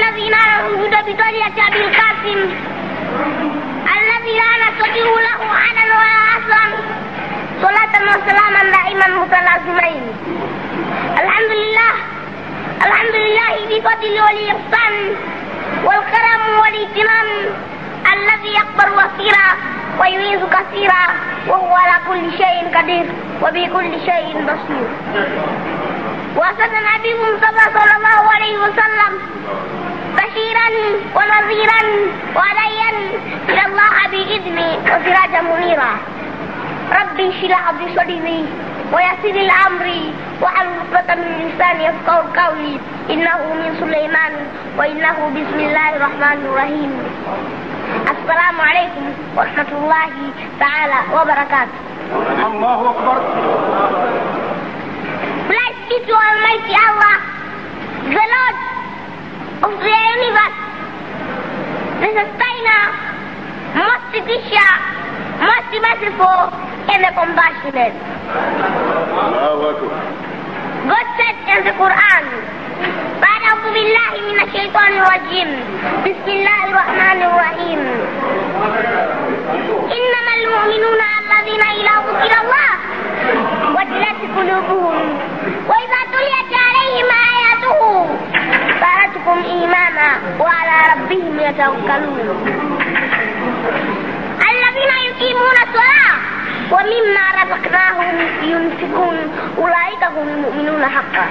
الذين آمنوا بطريقة أبي القاسم الذي لا نستطيع له عدا ولا أصلا صلاة وسلاما دائما متلازمين. الحمد لله بفضل والإحسان والكرم والامتنان الذي يكبر وسيرا ويعز كثيرا وهو على كل شيء قدير وبكل شيء بصير. وأرسل النبي صلى الله عليه وسلم بشيرا ونذيرا وداعيا إلى الله بإذنه وسراجا منيرا. ربي اشرح لي صدري ويسر لي أمري واحلل عقدة من لساني يفقهوا قولي إنه من سليمان وإنه بسم الله الرحمن الرحيم. السلام عليكم ورحمة الله تعالى وبركاته. الله أكبر. Bless be to Almighty Allah, the Lord of the universe, the sustainer, most gracious, most merciful, and the compassionate. God said in the Quran, أعوذ بالله من الشيطان الرجيم بسم الله الرحمن الرحيم إنما المؤمنون الذين إذا ذكر الله وجلت قلوبهم وإذا تليت عليهم آياته زادتهم إيمانا وعلى ربهم يتوكلون الذين يقيمون الصلاة ومما رزقناهم ينفقون أولئك هم المؤمنون حقا.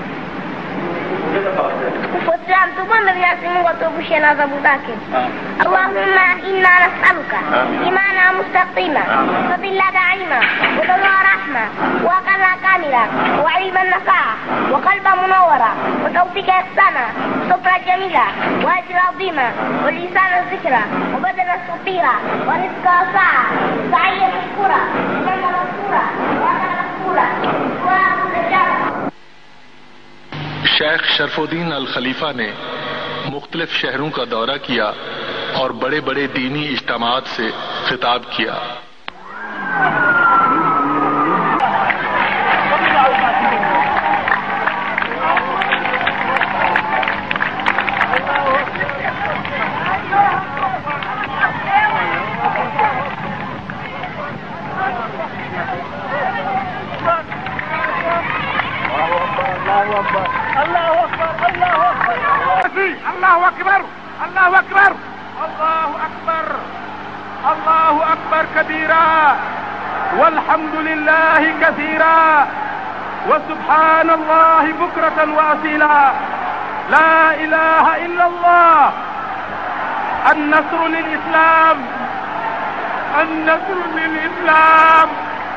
Ufuatiliaji mkubwa Mwenyezi Mungu atuepushe na adhabu zake. Allahumma inna nas'aluka imana mustaqima wa dhilla da'ima wa dawla rahma wa qala kamila wa ilman nafa'a wa qalban munawwara wa tawfiqa ihsana sabra jamila wa ajra azima wa lisana dhikra wa badana sutira wa rizqa sa'a sa'iya shukura wa maghfura wa maghfura wa mujaba. Sheikh शरफुद्दीन अल खलीफा ने मुख्तलिफ शहरों का दौरा किया और बड़े बड़े दीनी इज्तिमाआत से खिताब किया। الله أكبر الله أكبر الله أكبر الله أكبر كبيرا والحمد لله كثيرا وسبحان الله بكرة وأصيلا. لا إله إلا الله. النصر للإسلام النصر للإسلام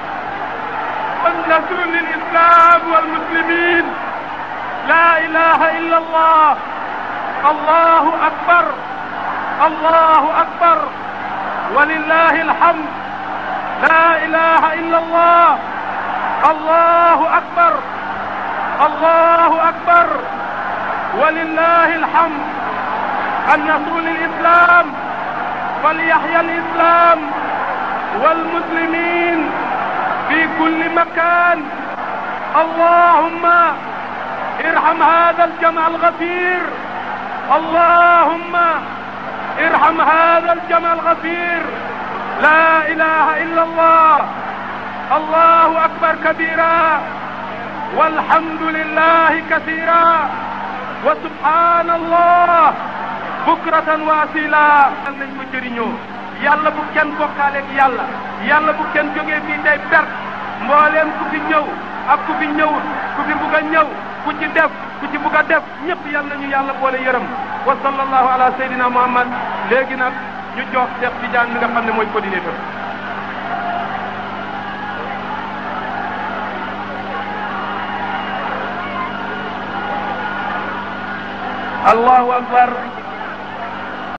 النصر للإسلام والمسلمين. لا إله إلا الله. الله أكبر الله أكبر ولله الحمد. لا إله إلا الله. الله أكبر الله أكبر ولله الحمد. النصر للإسلام فليحيى الإسلام والمسلمين في كل مكان. اللهم ارحم هذا الجمع الغفير. اللهم ارحم هذا الجمع الغفير. لا إله إلا الله. الله أكبر كبيرا والحمد لله كثيرا وسبحان الله بكرة وأصيلا. yàlla bu kenn bokkaale ak yàlla yàlla bu kenn jógee fii tey perte mbooleem ku fi ñëw ak ku fi ñëwul ku fi bugg a ñëw ku ci def ku ci bugg a def ñëpp yàlla nañu yàlla boole yërëm. wa sallallahu ala sayyidina Muhammad. léegi nag ñu jox Cheikh Tidiane mi nga xam ne mooy coordinateur. Allahu akbar.